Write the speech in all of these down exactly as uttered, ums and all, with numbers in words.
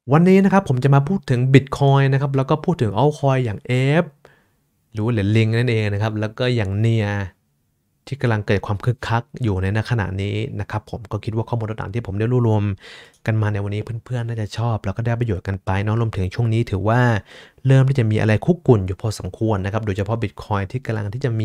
วันนี้นะครับผมจะมาพูดถึง Bitcoin นะครับแล้วก็พูดถึง Altcoin อย่าง เอ เอฟ หรือว่าเหรียญลิงนั่นเองนะครับแล้วก็อย่าง เอ็น ไอ เอ ที่กำลังเกิดความคึกคักอยู่ในณขณะนี้นะครับผมก็คิดว่าข้อมูลต่างๆที่ผมได้รวบรวมกันมาในวันนี้เพื่อนๆน่าจะชอบแล้วก็ได้ประโยชน์กันไปเนาะรวมถึงช่วงนี้ถือว่าเริ่มที่จะมีอะไรคุกกุ่นอยู่พอสมควรนะครับโดยเฉพาะ Bitcoin ที่กำลังที่จะมี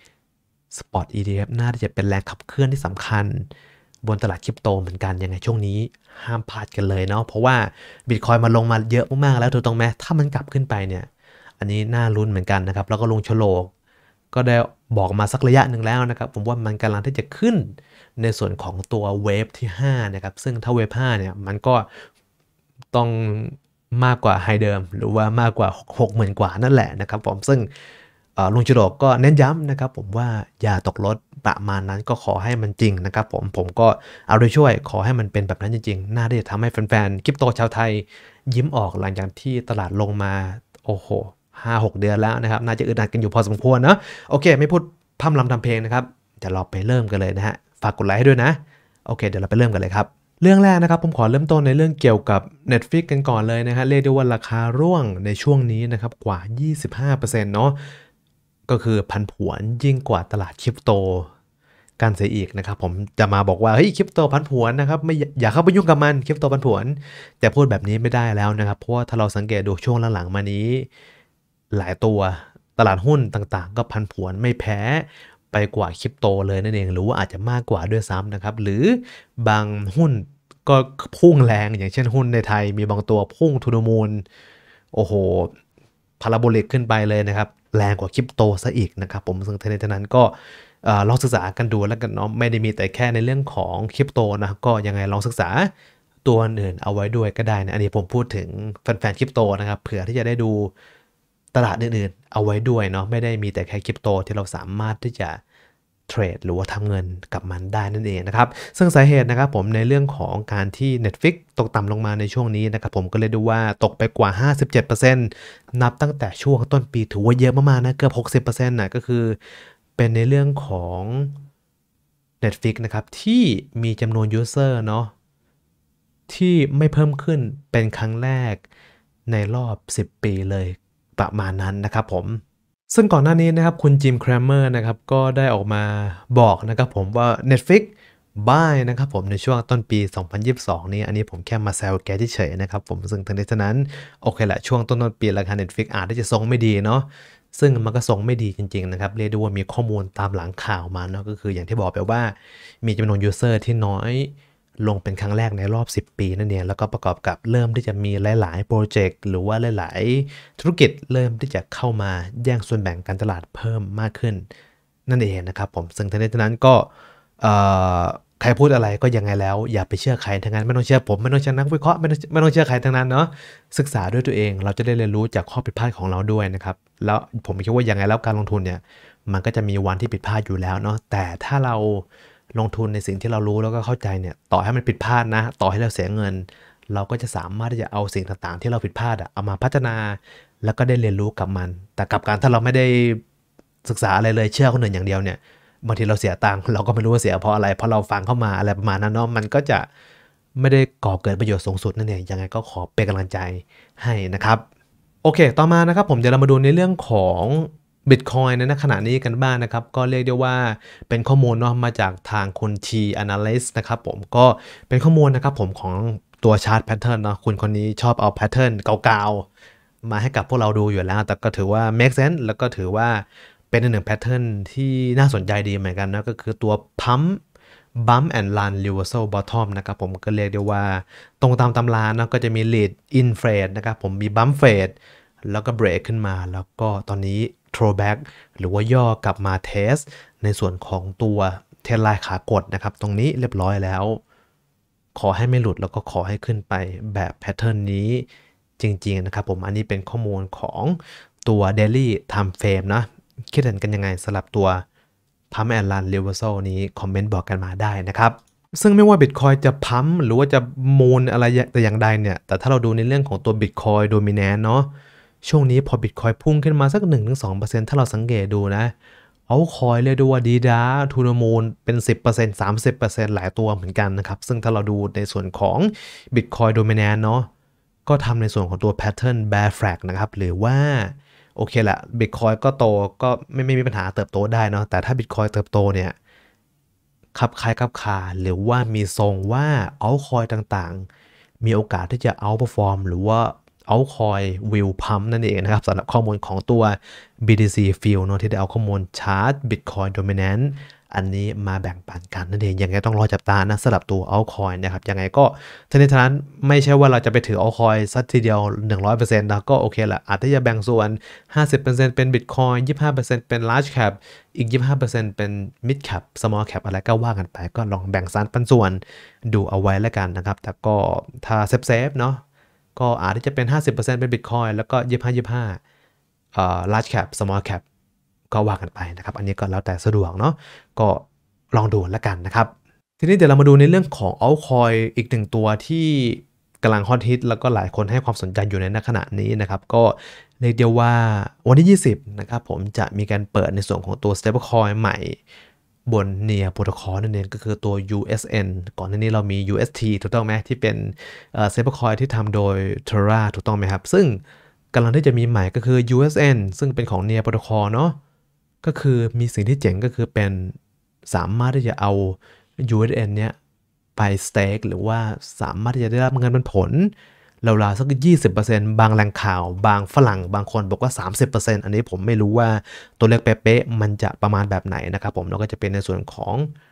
Spot อี ที เอฟ น่าที่จะเป็นแรงขับเคลื่อนที่สำคัญบนตลาดคริปโตเหมือนกันยังไงช่วงนี้ห้ามพลาดกันเลยเนาะเพราะว่า Bitcoin มันลงมาเยอะมากๆแล้วถูกต้องไหมถ้ามันกลับขึ้นไปเนี่ยอันนี้น่าลุ้นเหมือนกันนะครับแล้วก็ลุงโฉลกก็ได้บอกมาสักระยะหนึ่งแล้วนะครับผมว่ามันกำลังที่จะขึ้นในส่วนของตัวเวฟที่ห้านะครับซึ่งถ้าเวฟห้าเนี่ยมันก็ต้องมากกว่าไฮเดิมหรือว่ามากกว่า หกหมื่น กว่านั่นแหละนะครับผมซึ่งลุงโฉลกก็เน้นย้ำนะครับผมว่าอย่าตกรถประมาณนั้นก็ขอให้มันจริงนะครับผมผมก็เอาใจช่วยขอให้มันเป็นแบบนั้นจริงๆน่าที่จะทำให้แฟนๆคริปโตชาวไทยยิ้มออกหลังจากที่ตลาดลงมาโอ้โหห้าหกเดือนแล้วนะครับน่าจะอึดอัดกันอยู่พอสมควรเนาะโอเคไม่พูดพร่ำรำทำเพลงนะครับเดี๋ยวเราไปเริ่มกันเลยนะฮะฝากกดไลค์ให้ด้วยนะโอเคเดี๋ยวเราไปเริ่มกันเลยครับเรื่องแรกนะครับผมขอเริ่มต้นในเรื่องเกี่ยวกับ Netflix กันก่อนเลยนะฮะเรียกได้ว่าราคาร่วงในช่วงนี้นะครับกว่า ยี่สิบห้าเปอร์เซ็นต์ เนาะก็คือผันผวนยิ่งกว่าตลาดคริปโตกันเสียอีกนะครับผมจะมาบอกว่าเฮ้ยคริปโตผันผวนนะครับไม่อย่าเข้าไปยุ่งกับมันคริปโตผันผวนจะพูดแบบนี้ไม่ได้แล้วนะครับเพราะว่าถ้าเราสังเกตดูช่วงหลังๆมานี้หลายตัวตลาดหุ้นต่างๆก็ผันผวนไม่แพ้ไปกว่าคริปโตเลยนั่นเองหรือว่าอาจจะมากกว่าด้วยซ้ำนะครับหรือบางหุ้นก็พุ่งแรงอย่างเช่นหุ้นในไทยมีบางตัวพุ่งทูดมูลโอ้โหพาราโบลิกขึ้นไปเลยนะครับแรงกว่าคริปโตซะอีกนะครับผมซึ่งทั้งนี้ทั้งนั้นก็ลองศึกษากันดูแล้วกันเนาะไม่ได้มีแต่แค่ในเรื่องของคริปโตนะก็ยังไงลองศึกษาตัวอื่นเอาไว้ด้วยก็ได้นะอันนี้ผมพูดถึงแฟนๆคริปโตนะครับเผื่อที่จะได้ดูตลาดอื่นๆเอาไว้ด้วยเนาะไม่ได้มีแต่แค่คริปโตที่เราสามารถที่จะเทรดหรือว่าทำเงินกับมันได้นั่นเองนะครับซึ่งสาเหตุนะครับผมในเรื่องของการที่ Netflix ตกต่ำลงมาในช่วงนี้นะครับผมก็เลยดูว่าตกไปกว่า ห้าสิบเจ็ดเปอร์เซ็นต์ นับตั้งแต่ช่วงต้นปีถือว่าเยอะมากๆนะเกือบ หกสิบเปอร์เซ็นต์ นะก็คือเป็นในเรื่องของ Netflix นะครับที่มีจำนวน User เนาะที่ไม่เพิ่มขึ้นเป็นครั้งแรกในรอบสิบปีเลยประมาณนั้นนะครับผมซึ่งก่อนหน้านี้นะครับคุณจิมแครมเมอร์นะครับก็ได้ออกมาบอกนะครับผมว่า Netflix buy นะครับผมในช่วงต้นปีสองพันยี่สิบสองนี้อันนี้ผมแค่มาแซวแกเฉยๆนะครับผมซึ่งทั้งนี้ทั้งนั้นโอเคแหละช่วงต้นๆปีราคา Netflix อาจจะทรงไม่ดีเนาะซึ่งมันก็ทรงไม่ดีจริงๆนะครับเรียกได้ว่ามีข้อมูลตามหลังข่าวมาเนาะก็คืออย่างที่บอกไปว่ามีจำนวน User ที่น้อยลงเป็นครั้งแรกในรอบสิบปีนั่นเองแล้วก็ประกอบกับเริ่มที่จะมีหลายๆโปรเจกต์หรือว่าหลายๆธุรกิจเริ่มที่จะเข้ามาแย่งส่วนแบ่งการตลาดเพิ่มมากขึ้นนั่นเองนะครับผมซึ่งทั้งนี้ทั้งนั้นก็ใครพูดอะไรก็ยังไงแล้วอย่าไปเชื่อใครทั้งนั้นไม่ต้องเชื่อผมไม่ต้องเชื่อนักวิเคราะห์ไม่ต้องไม่ต้องเชื่อใครทั้งนั้นเนาะศึกษาด้วยตัวเองเราจะได้เรียนรู้จากข้อผิดพลาดของเราด้วยนะครับแล้วผมคิดว่ายังไงแล้วการลงทุนเนี่ยมันก็จะมีวันที่ผิดพลาดอยู่แล้วเนาะแต่ถ้าเราลงทุนในสิ่งที่เรารู้แล้วก็เข้าใจเนี่ยต่อให้มันผิดพลาดนะต่อให้เราเสียเงินเราก็จะสามารถที่จะเอาสิ่งต่างๆที่เราผิดพลาดเอามาพัฒนาแล้วก็ได้เรียนรู้กับมันแต่กับการถ้าเราไม่ได้ศึกษาอะไรเลยเชื่อคนอื่นอย่างเดียวเนี่ยบางทีเราเสียตังค์เราก็ไม่รู้ว่าเสียเพราะอะไรเพราะเราฟังเข้ามาอะไรประมาณนั้นเนาะมันก็จะไม่ได้ก่อเกิดประโยชน์สูงสุดนั่นเองยังไงก็ขอเป็นกำลังใจให้นะครับโอเคต่อมานะครับผมจะเรามาดูในเรื่องของ Bitcoin ในขณะนี้กันบ้างนะครับก็เรียกได้ว่าเป็นข้อมูลเนาะมาจากทางคุณ T Analyst นะครับผมก็เป็นข้อมูลนะครับผมของตัวชาร์ตแพทเทิร์นเนาะคุณคนนี้ชอบเอาแพทเทิร์นเก่าๆมาให้กับพวกเราดูอยู่แล้วแต่ก็ถือว่า make sense แล้วก็ถือว่าเป็นหนึ่งแพทเทิร์นที่น่าสนใจดีเหมือนกันนะก็คือตัว Pump Bump and Run Reversal Bottom นะครับผมก็เรียกได้ว่าตรงตามตำราเนาะก็จะมี Lead in Phase นะครับผมมี Bump Phase แล้วก็เบรกขึ้นมาแล้วก็ตอนนี้ throwback หรือว่าย่อกลับมาเทสในส่วนของตัวเทรนไลน์ขากดนะครับตรงนี้เรียบร้อยแล้วขอให้ไม่หลุดแล้วก็ขอให้ขึ้นไปแบบแพทเทิร์นนี้จริงๆนะครับผมอันนี้เป็นข้อมูลของตัว Daily Time Frame นะคิดเห็นกันยังไงสำหรับตัว Pump and Run Reversal นี้คอมเมนต์บอกกันมาได้นะครับซึ่งไม่ว่า Bitcoin จะพัมหรือว่าจะมูนอะไรแต่อย่างใดเนี่ยแต่ถ้าเราดูในเรื่องของตัว Bitcoin Dominant เนาะช่วงนี้พอ Bitcoin พุ่งขึ้นมาสัก หนึ่งถึงสองเปอร์เซ็นต์ ถ้าเราสังเกตดูนะเอาคอยเรียกได้ว่าดีดาทูนมูลเป็น สิบเปอร์เซ็นต์ สามสิบเปอร์เซ็นต์ หลายตัวเหมือนกันนะครับซึ่งถ้าเราดูในส่วนของ Bitcoin Dominant เนาะก็ทำในส่วนของตัว pattern bear flag นะครับหรือว่าโอเคแหละ Bitcoin ก็โตก็ไม่ไม่มีปัญหาเติบโตได้เนาะแต่ถ้า Bitcoin เติบโตเนี่ยคับคล้ายคับคาหรือว่ามีทรงว่า altcoin ต่างๆมีโอกาสที่จะ outperform หรือว่า altcoin will pump นั่นเองนะครับสำหรับข้อมูลของตัว บี ที ซี Field เนาะที่ได้เอาข้อมูล chart Bitcoin dominance อันนี้มาแบ่งปันกันนั่นเองยังไงต้องรอจับตานะสำหรับตัว altcoin นะครับยังไงก็ทั้งนี้ทั้งนั้นไม่ใช่ว่าเราจะไปถือ altcoin สักทีเดียว หนึ่งร้อยเปอร์เซ็นต์ นะก็โอเคแหละอาจจะจะแบ่งส่วน ห้าสิบเปอร์เซ็นต์ เป็น Bitcoin ยี่สิบห้าเปอร์เซ็นต์ เป็น large cap อีก ยี่สิบห้าเปอร์เซ็นต์ เป็น mid cap small cap อะไรก็ว่ากันไปก็ลองแบ่งสรรปันส่วนดูเอาไว้แล้วกันนะครับแต่ก็ถ้าเซฟๆเนาะก็อาจจะเป็น ห้าสิบเปอร์เซ็นต์ เป็น Bitcoin แล้วก็ยี่สิบห้า ยี่สิบห้าเอ่อ large cap small cap ก็ว่ากันไปนะครับอันนี้ก็แล้วแต่สะดวกเนาะก็ลองดูแล้วกันนะครับทีนี้เดี๋ยวเรามาดูในเรื่องของ altcoin อีกหนึ่งตัวที่กำลังฮอตฮิตแล้วก็หลายคนให้ความสนใจอยู่ในขณะนี้นะครับก็เรียกได้ว่าวันที่ยี่สิบนะครับผมจะมีการเปิดในส่วนของตัว stablecoin ใหม่บน เนีย Protocol นั่นเองก็คือตัว ยู เอส เอ็น ก่อนหน้านี้เรามี ยู เอส ที ถูกต้องไหมที่เป็นเอ่อ stablecoin ที่ทำโดย Terra ถูกต้องไหมครับซึ่งกำลังที่จะมีใหม่ก็คือ ยู เอส เอ็น ซึ่งเป็นของ เนีย Protocol เนาะก็คือมีสิ่งที่เจ๋งก็คือเป็นสามารถที่จะเอา ยู เอส เอ็น เนี้ยไป stake หรือว่าสามารถที่จะได้รับเงินปันผลราวๆสัก ยี่สิบเปอร์เซ็นต์ บางแหล่งข่าวบางฝรั่งบางคนบอกว่า สามสิบเปอร์เซ็นต์ อันนี้ผมไม่รู้ว่าตัวเลขเป๊ะๆมันจะประมาณแบบไหนนะครับผมแล้วก็จะเป็นในส่วนของ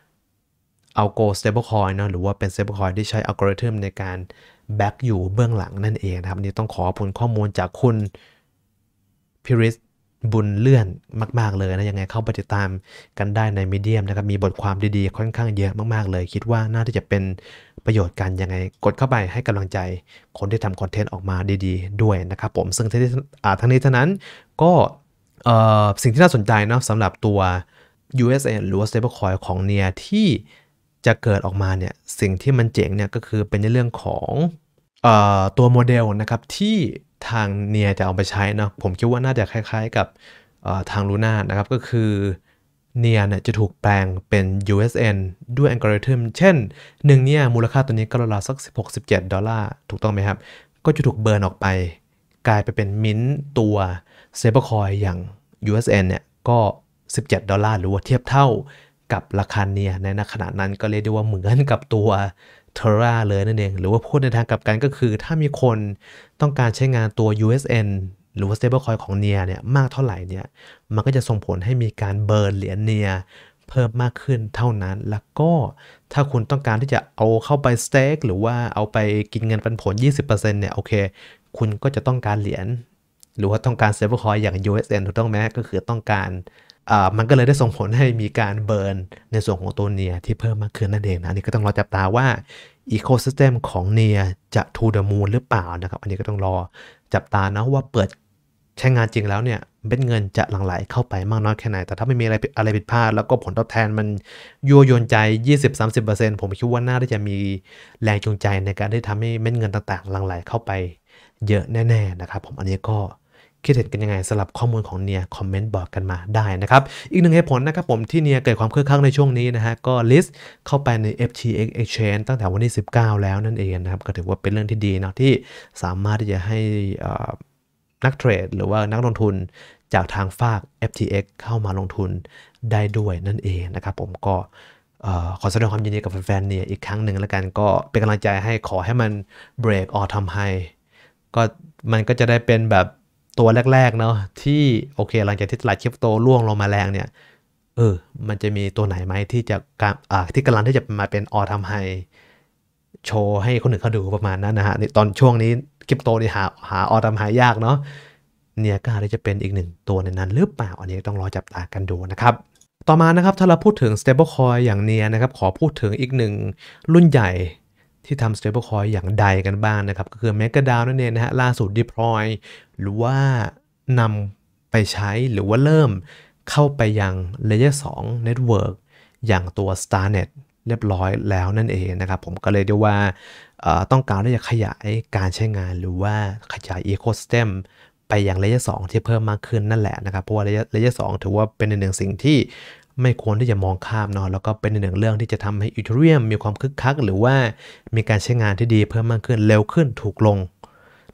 Algo stablecoin เนาะหรือว่าเป็น stablecoin ที่ใช้อัลกอริทึมในการแบ็กอยู่เบื้องหลังนั่นเองนะครับอันนี้ต้องขอผลข้อมูลจากคุณพิริศบุญเลื่อนมากๆเลยนะยังไงเข้าไปติดตามกันได้ในมีเดียมนะครับมีบทความดีๆค่อนข้างเยอะมากๆเลยคิดว่าน่าที่จะเป็นประโยชน์กันยังไงกดเข้าไปให้กำลังใจคนที่ทำคอนเทนต์ออกมาดีๆด้วยนะครับผมซึ่งทั้งนี้ทั้งนี้ทั้งนั้นก็สิ่งที่น่าสนใจเนาะสำหรับตัว ยู เอส เอ็น หรือว่า stablecoin ของ เนีย ที่จะเกิดออกมาเนี่ยสิ่งที่มันเจ๋งเนี่ยก็คือเป็นในเรื่องของเอ่อตัวโมเดลนะครับที่ทาง เนีย จะเอาไปใช้เนาะผมคิดว่าน่าจะคล้ายๆกับทาง Luna นะครับก็คือ เนีย เนี่ยจะถูกแปลงเป็น ยู เอส เอ็น ด้วยอัลกอริทึมเช่นหนึ่งเนี่ยมูลค่าตัวนี้ก็ราวๆสักสิบหก สิบเจ็ดดอลลาร์ถูกต้องไหมครับก็จะถูกเบิร์นออกไปกลายไปเป็นมิ้นท์ตัว stablecoin อย่าง ยู เอส เอ็น เนี่ยก็สิบเจ็ดดอลลาร์หรือว่าเทียบเท่ากับราคา เนีย ในขณะนั้นก็เรียกได้ว่าเหมือนกับตัว Terra เลยนั่นเองหรือว่าพูดในทางกลับกันก็คือถ้ามีคนต้องการใช้งานตัว ยู เอส เอ็น หรือว่า stablecoin ของ เนีย เนี่ยมากเท่าไหร่เนี่ยมันก็จะส่งผลให้มีการเบิร์นเหรียญ เนีย เพิ่มมากขึ้นเท่านั้นแล้วก็ถ้าคุณต้องการที่จะเอาเข้าไป stake หรือว่าเอาไปกินเงินปันผล ยี่สิบเปอร์เซ็นต์ เนี่ยโอเคคุณก็จะต้องการเหรียญหรือว่าต้องการ stablecoin อย่าง ยู เอส เอ็น ถูกต้องไหมก็คือต้องการอ่ามันก็เลยได้ส่งผลให้มีการเบิร์นในส่วนของตัว เนีย ที่เพิ่มมากขึ้นนั่นเองนะนี่ก็ต้องรอจับตาว่าอีโคซิสเต็มของ เนีย จะ to the moon หรือเปล่านะครับอันนี้ก็ต้องรอจับตานะว่าเปิดใช้งานจริงแล้วเนี่ยเม็ดเงินจะหลั่งไหลเข้าไปมากน้อยแค่ไหนแต่ถ้าไม่มีอะไรอะไรผิดพลาดแล้วก็ผลตอบแทนมันยั่วยวนใจ ยี่สิบถึงสามสิบเปอร์เซ็นต์ ผมคิดว่าน่าที่จะมีแรงจูงใจในการที่ทำให้เม็ดเงินต่างๆหลั่งไหลเข้าไปเยอะแน่ๆนะครับผมอันนี้ก็คิดเห็นกันยังไงสำหรับข้อมูลของ เนีย คอมเมนต์บอกกันมาได้นะครับอีกหนึ่งเหตุผลนะครับผมที่ เนีย เกิดความคึกคักในช่วงนี้นะฮะก็ list เข้าไปใน เอฟ ที เอ็กซ์ Exchange ตั้งแต่วันที่สิบเก้าแล้วนั่นเองนะครับก็ถือว่าเป็นเรื่องที่ดีเนาะที่สามารถที่จะให้นักเทรดหรือว่านักลงทุนจากทางฝาก เอฟ ที เอ็กซ์ เข้ามาลงทุนได้ด้วยนั่นเองนะครับผมก็ขอแสดงความยินดีกับแฟนๆ เนีย อีกครั้งหนึ่งแล้วกันก็เป็นกำลังใจให้ขอให้มัน break all time high ก็มันก็จะได้เป็นแบบตัวแรกๆเนาะที่โอเคหลังจากที่ตลาดคริปโตร่วงลงมาแรงเนี่ยเออมันจะมีตัวไหนไหมที่จะอ่าที่กำลังที่จะมาเป็น all time high โชว์ให้คนอื่นเขาดูประมาณนั้นนะฮะตอนช่วงนี้คริปโตนี่หาหา all time high ยากเนาะเนียก็อาจจะเป็นอีกหนึ่งตัวในนั้นหรือเปล่าอันนี้ต้องรอจับตากันดูนะครับต่อมานะครับถ้าเราพูดถึง stablecoin อย่าง เนีย นะครับขอพูดถึงอีกหนึ่งรุ่นใหญ่ที่ทำ stablecoin อย่างใดกันบ้างนะครับก็คือ MakerDAO นั่นเองนะฮะล่าสุด deploy หรือว่านำไปใช้หรือว่าเริ่มเข้าไปยัง Layer สอง Network อย่างตัว StarNet เรียบร้อยแล้วนั่นเองนะครับผมก็เลยได้ว่าต้องการที่จะขยายการใช้งานหรือว่าขยาย Ecosystem ไปยัง Layer สองที่เพิ่มมากขึ้นนั่นแหละนะครับเพราะว่า Layer, Layer สองถือว่าเป็นหนึ่งสิ่งที่ไม่ควรที่จะมองข้ามเนาะแล้วก็เป็นหนึ่งเรื่องที่จะทำให้ Ethereum มีความคึกคักหรือว่ามีการใช้งานที่ดีเพิ่มมากขึ้นเร็วขึ้นถูกลง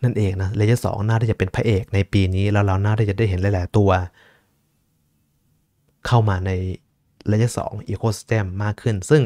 นั่นเองนะเลเยอร์สองน่าที่จะเป็นพระเอกในปีนี้แล้วเราน่าที่จะได้เห็นหลายๆตัวเข้ามาในเลเยอร์สอง Ecosystem มากขึ้นซึ่ง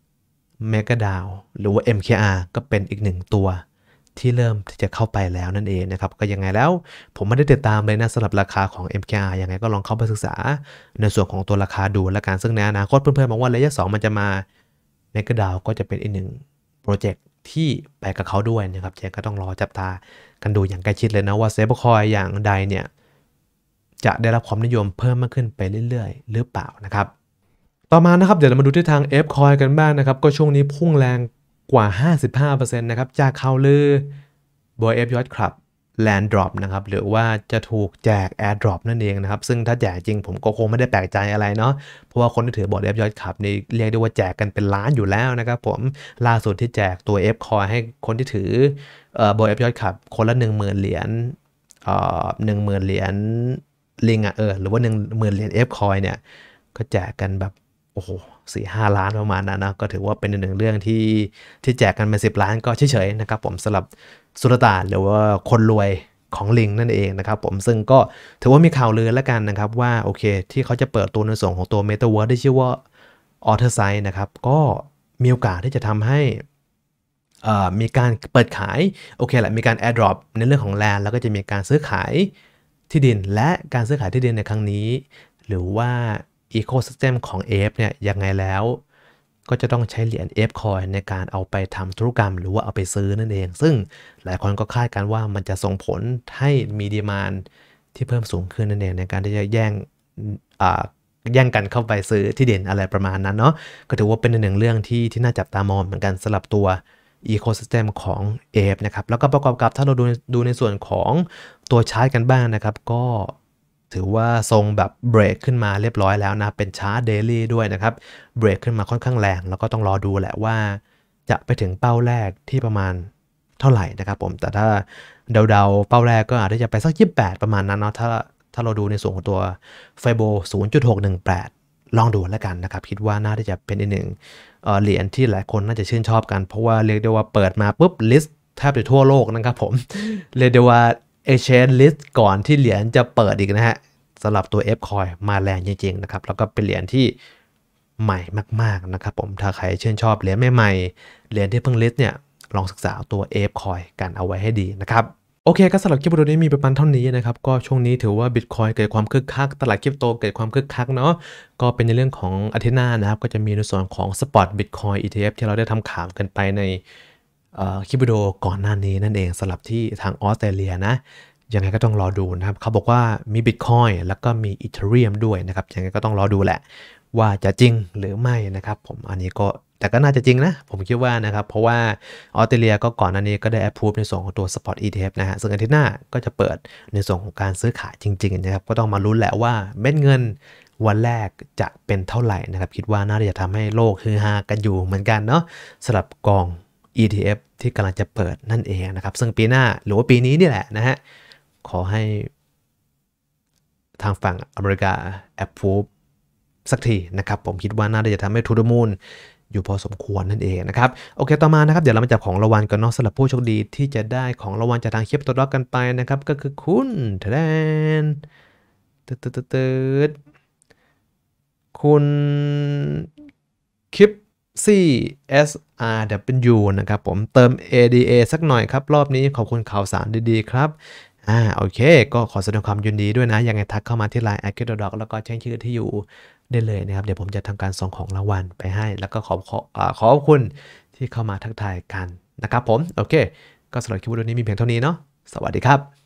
MakerDAO หรือว่า เอ็ม เค อาร์ ก็เป็นอีกหนึ่งตัวที่เริ่มที่จะเข้าไปแล้วนั่นเองนะครับก็ยังไงแล้วผมไม่ได้ติดตามเลยนะสำหรับราคาของ เอ็ม เค อาร์ ยังไงก็ลองเข้าไปศึกษาในส่วนของตัวราคาดูแล้วกันซึ่งในอนาคตเพื่อนๆมองว่าเลเยอร์สองมันจะมา MakerDAO ก็จะเป็นอีกหนึ่งโปรเจกต์ที่ไปกับเขาด้วยนะครับเจ๊ก็ต้องรอจับตากันดูอย่างใกล้ชิดเลยนะว่า Stablecoin อย่างใดเนี่ยจะได้รับความนิยมเพิ่มมากขึ้นไปเรื่อยๆหรือเปล่านะครับต่อมานะครับเดี๋ยวเรามาดูที่ทาง F-Coin กันบ้างนะครับก็ช่วงนี้พุ่งแรงกว่า ห้าสิบห้าเปอร์เซ็นต์ นะครับจากข่าวลือบอย F Yacht Club Land Drop นะครับหรือว่าจะถูกแจก Air Drop นั่นเองนะครับซึ่งถ้าแจกจริงผมก็คงไม่ได้แปลกใจอะไรเนาะเพราะว่าคนที่ถือบอร์ด F Yacht Club นี่เรียกได้ว่าแจกกันเป็นล้านอยู่แล้วนะครับผมล่าสุดที่แจกตัว F-Coin ให้คนที่ถือเอ่อบอย F Yacht Club คนละ หนึ่งหมื่น เหรียญเอ่อ หนึ่งหมื่น เหรียญลิงอ่ะเออหรือว่า หนึ่งหมื่น เหรียญ F-Coin เนี่ยก็แจกกันแบบโอ้โหสี่ห้าล้านประมาณนั้นนะก็ถือว่าเป็นหนึ่งเรื่องที่ที่แจกกันเป็นสิบล้านก็เฉยๆนะครับผมสำหรับสุลต่านหรือว่าคนรวยของลิงนั่นเองนะครับผมซึ่งก็ถือว่ามีข่าวลือแล้วกันนะครับว่าโอเคที่เขาจะเปิดตัวในส่วนของตัว Metaverse ที่ชื่อว่า Otherside นะครับก็มีโอกาสที่จะทำให้มีการเปิดขายโอเคแหละมีการ Airdrop ในเรื่องของแลนด์แล้วก็จะมีการซื้อขายที่ดินและการซื้อขายที่ดินในครั้งนี้หรือว่า Ecosystem ของ เอ เอฟ เนี่ยยังไงแล้วก็จะต้องใช้เหรียญ F-Coin ในการเอาไปทำธุรกรรมหรือว่าเอาไปซื้อนั่นเองซึ่งหลายคนก็คาดกันว่ามันจะส่งผลให้มีดีมานด์ที่เพิ่มสูงขึ้นนั่นเองในการที่จะแย่งแย่งกันเข้าไปซื้อที่ดินอะไรประมาณนั้นเนาะก็ถือว่าเป็นหนึ่งเรื่องที่ที่น่าจับตามองเหมือนกันสำหรับตัว Ecosystem ของ เอ เอฟ นะครับแล้วก็ประกอบกับถ้าเราดูดูในส่วนของตัวชาร์ตกันบ้างนะครับก็ถือว่าทรงแบบเบรกขึ้นมาเรียบร้อยแล้วนะเป็นชาร์ตเดลี่ด้วยนะครับเบรกขึ้นมาค่อนข้างแรงแล้วก็ต้องรอดูแหละว่าจะไปถึงเป้าแรกที่ประมาณเท่าไหร่นะครับผมแต่ถ้าเดาๆเป้าแรกก็อาจจะไปสักยี่สิบแปดประมาณนั้นเนาะถ้าถ้าเราดูในส่วนของตัวไฟโบ ศูนย์จุดหกหนึ่งแปด ลองดูแล้วกันนะครับคิดว่าน่าจะเป็นอีกหนึ่งเหรียญที่หลายคนน่าจะชื่นชอบกันเพราะว่าเรียกได้ว่าเปิดมาปุ๊บลิสต์แทบจะทั่วโลกนะครับผมเรียกได้ว่า Exchange List ก่อนที่เหรียญจะเปิดอีกนะฮะสำหรับตัว F-Coin มาแรงจริงๆนะครับแล้วก็เป็นเหรียญที่ใหม่มากๆนะครับผมถ้าใครชื่นชอบเหรียญใหม่ๆเหรียญที่เพิ่งลิสต์เนี่ยลองศึกษาตัว F-Coin กันเอาไว้ให้ดีนะครับโอเคก็สำหรับคลิปวิดีโอนี้มีประมาณเท่านี้นะครับก็ช่วงนี้ถือว่า Bitcoin เกิดความคึกคักตลาดคริปโตเกิดความคึกคักเนาะก็เป็นในเรื่องของอาทิตย์หน้านะครับก็จะมีในส่วนของ Spot Bitcoin อี ที เอฟ ที่เราได้ทำข่าวกันไปในคลิปวิดีโอก่อนหน้านี้นั่นเองสำหรับที่ทางออสเตรเลียนะยังไงก็ต้องรอดูนะครับเขาบอกว่ามี Bitcoin แล้วก็มี Ethereum ด้วยนะครับยังไงก็ต้องรอดูแหละว่าจะจริงหรือไม่นะครับผมอันนี้ก็แต่ก็น่าจะจริงนะผมคิดว่านะครับเพราะว่าออสเตรเลียก็ก่อนหน้านี้ก็ได้ approve ในส่วนของตัว Spot อี ที เอฟ นะฮะซึ่งอาทิตย์หน้าก็จะเปิดในส่วนของการซื้อขายจริงๆนะครับก็ต้องมาลุ้นแหละว่าเม็ดเงินวันแรกจะเป็นเท่าไหร่นะครับคิดว่าน่าจะทำให้โลกฮือฮากันอยู่เหมือนกันเนาะสำหรับกอง อี ที เอฟ ที่กำลังจะเปิดนั่นเองนะครับซึ่งปีหน้าหรือว่าปีนี้นี่แหละนะฮะขอให้ทางฝั่งอเมริกา approve สักทีนะครับผมคิดว่าน่าจะทำให้ทูดมูลอยู่พอสมควรนั่นเองนะครับโอเคต่อมานะครับเดี๋ยวเรามาจับของรางวัลกันเนาะสำหรับผู้โชคดีที่จะได้ของรางวัลจากทางคลิปตัวด็อกกันไปนะครับก็คือคุณแทนตึ๊ดตึ๊ดตึ๊ดคุณคลิป ซี เอส อาร์ ดับเบิลยู นะครับผมเติม เอ ดี เอ สักหน่อยครับรอบนี้ขอบคุณข่าวสารดีๆครับอ่าโอเคก็ขอแสดงความยินดีด้วยนะยังไงทักเข้ามาที่ไลน์ แอท คริปโตด็อก แล้วก็แจ้งชื่อที่อยู่ได้เลยนะครับเดี๋ยวผมจะทำการส่งของรางวัลไปให้แล้วก็ขอขอขอบคุณที่เข้ามาทักทายกันนะครับผมโอเคก็สำหรับคลิปวิดีโอนี้มีเพียงเท่านี้เนาะสวัสดีครับ